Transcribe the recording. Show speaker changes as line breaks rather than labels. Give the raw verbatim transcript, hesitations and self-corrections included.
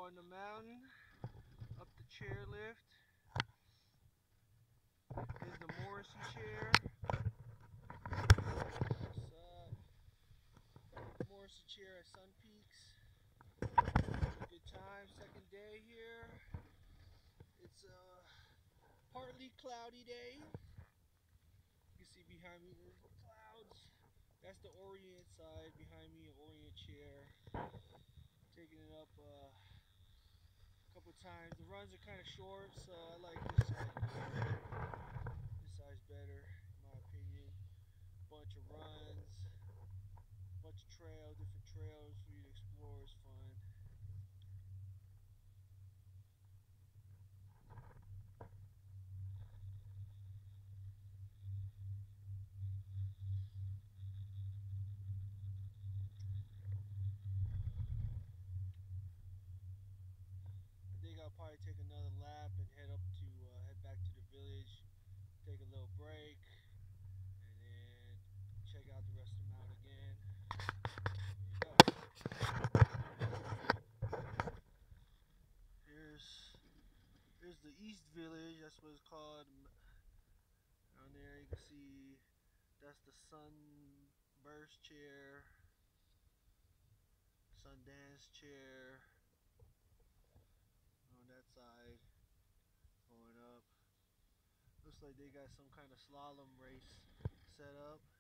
on the mountain, up the chairlift. Here's the Morrissey chair. What's up? Morrissey chair at Sun Peaks. Good time, second day here. It's a partly cloudy day. You can see behind me there's the clouds. That's the Orient side behind me, an Orient chair. Taking it up uh, a couple times. The runs are kind of short, so I like this side better. This side's better, in my opinion. Bunch of runs, bunch of trails, different trails for you to explore. Is fun. I think I'll probably take another lap and head up to uh, head back to the village, take a little break, and then check out the rest of the mountain again. Here's here's the East Village. That's what it's called. Down there you can see that's the Sunburst chair, Sundance chair. On that side, going up. Looks like they got some kind of slalom race set up.